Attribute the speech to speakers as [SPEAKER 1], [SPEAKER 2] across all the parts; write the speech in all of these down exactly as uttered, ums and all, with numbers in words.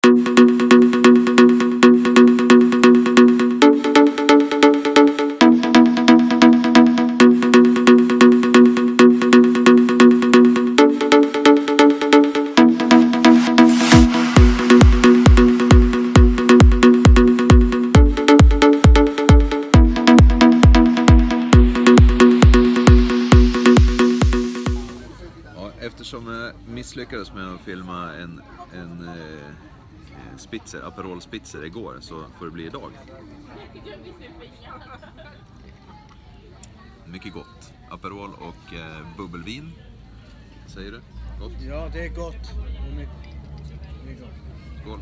[SPEAKER 1] Eftersom jag misslyckades med att filma en, en eh, spitzer, Aperol Spitzer igår, så får det bli idag. Mycket gott. Aperol och eh, bubbelvin. Säger du? Gott?
[SPEAKER 2] Ja, det är gott. Det är mycket, mycket gott.
[SPEAKER 1] Skål.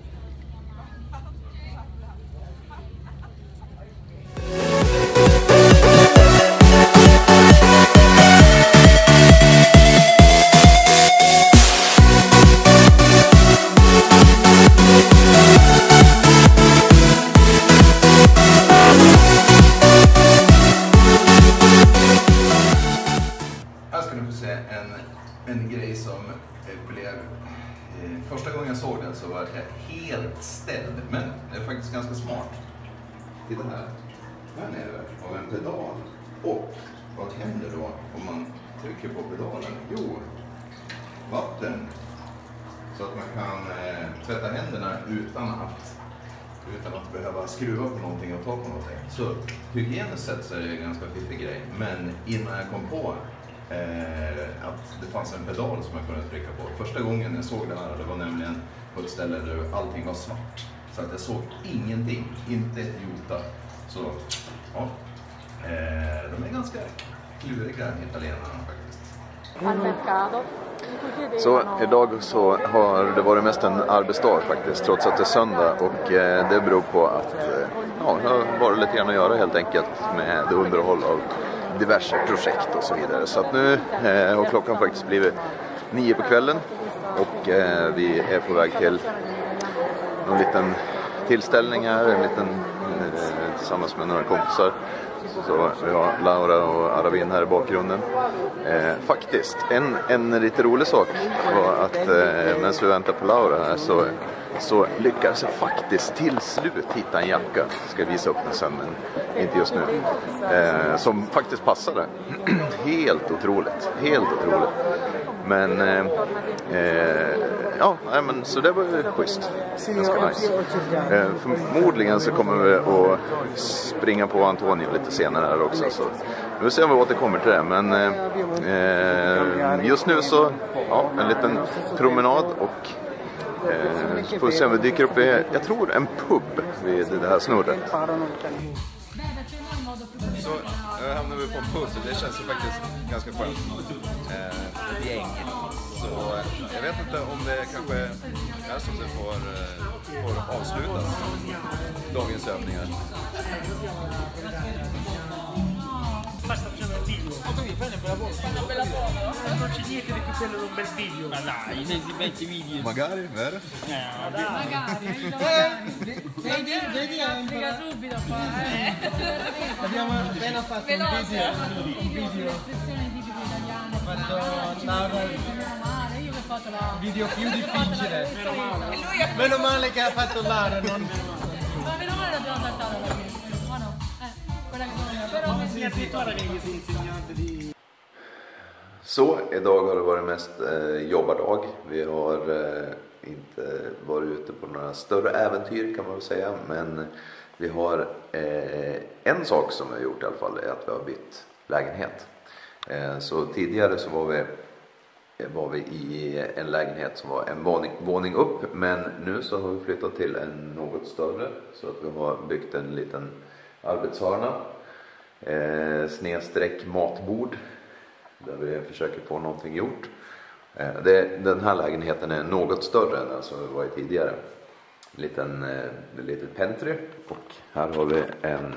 [SPEAKER 1] Här ska ni få se en, en grej som blev... Eh, första gången jag såg den så var jag helt ställd. Men det är faktiskt ganska smart. Titta här. Här nere har en pedal. Och vad händer då om man trycker på pedalen? Jo, vatten. Så att man kan eh, tvätta händerna utan att, utan att behöva skruva på någonting och ta på någonting. Så hygieniskt sett så är det en ganska fiffig grej. Men innan jag kom på Eh, att det fanns en pedal som jag kunde trycka på. Första gången jag såg den här, det var nämligen på ett ställe där allting var svart. Så att jag såg ingenting, inte ett jota. Så ja, eh, de är ganska kluriga italienarna faktiskt. Så idag så har det varit mest en arbetsdag faktiskt, trots att det är söndag. Och eh, det beror på att eh, ja, det har varit lite grann att göra helt enkelt med det underhåll av diverse projekt och så vidare. Så att nu eh, har klockan faktiskt blivit nio på kvällen och eh, vi är på väg till en liten tillställning här, en liten eh, tillsammans med några kompisar. Så vi har Laura och Arabin här i bakgrunden. Eh, faktiskt, en, en lite rolig sak var att eh, medan vi väntar på Laura här så, så lyckades jag faktiskt till slut hitta en jacka. Ska jag visa upp den sen, men inte just nu. Eh, som faktiskt passade. Helt otroligt, helt otroligt. Men eh, eh, ja, nej, men så det var ju schysst. Ganska nice. Eh, förmodligen så kommer vi att springa på Antonio lite senare här också. Så vi får se om vi återkommer till det. Men eh, just nu så, ja, en liten promenad och eh, så får vi se om vi dyker upp i, jag tror, en pub vid det här snurret. Så nu hamnar vi på en pub, det känns ju faktiskt ganska skönt. Eh, ett gäng. Så jag vet inte om det kanske är som det får, får avslutas, dagens övningar.
[SPEAKER 3] Basta facendo un video. Ho capito, fai una bella foto. Una bella foto? Non c'è niente di più bello di un bel video. Ma dai, nei vecchi video.
[SPEAKER 1] Magari, vero?
[SPEAKER 3] Eh, magari.
[SPEAKER 2] Vedi, vedi,
[SPEAKER 4] Spiega subito qua, eh.
[SPEAKER 2] abbiamo appena fatto un video. Un video.
[SPEAKER 4] L'espressione tipica italiana.
[SPEAKER 2] Ho fatto Laura.
[SPEAKER 4] Io che ho fatto la...
[SPEAKER 2] Video più difficile. Meno male. Meno male che ha fatto Laura, non...
[SPEAKER 4] Ma meno male l'abbiamo saltata alla fine. Ma no, eh, quella che voleva. Però
[SPEAKER 3] mi addirittura che io sono insegnante di...
[SPEAKER 1] Så idag har det varit mest eh, jobbardag. Vi har eh, inte varit ute på några större äventyr kan man väl säga. Men vi har eh, en sak som vi har gjort i alla fall är att vi har bytt lägenhet. Eh, så tidigare så var vi, var vi i en lägenhet som var en våning, våning upp. Men nu så har vi flyttat till en något större. Så att vi har byggt en liten arbetshörna. Eh, snedsträck matbord. Där vi försöker få någonting gjort. Eh, det, den här lägenheten är något större än den som vi var i tidigare. En liten, eh, en liten pentry. Och här har vi en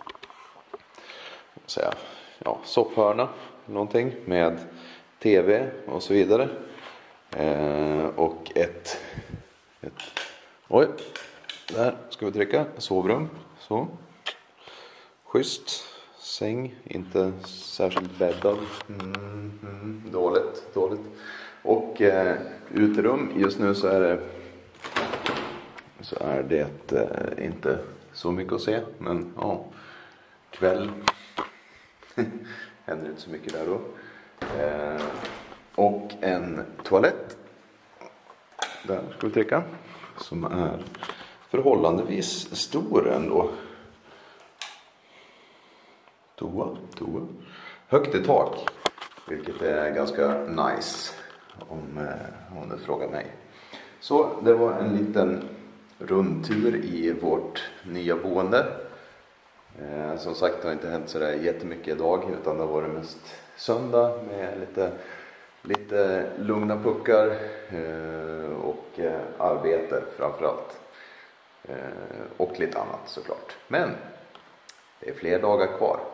[SPEAKER 1] vad säger jag, ja, sopphörna. Någonting med tv och så vidare. Eh, och ett, ett... Oj, där ska vi trycka. Sovrum. Så. Schysst. Säng, inte särskilt bäddad. Mm, mm, dåligt, dåligt. Och eh, uterum, just nu så är det så är det eh, inte så mycket att se. Men ja, kväll. Händer inte så mycket där då. Eh, och en toalett. Där ska vi trycka. Som är förhållandevis stor ändå. Toa, toa. Högt i tak. Vilket är ganska nice. Om, eh, om du frågar mig. Så det var en liten rundtur i vårt nya boende. Eh, som sagt, det har inte hänt sådär jättemycket idag. Utan det har varit mest söndag med lite, lite lugna puckar. Eh, och eh, arbete framförallt. Eh, och lite annat såklart. Men det är fler dagar kvar.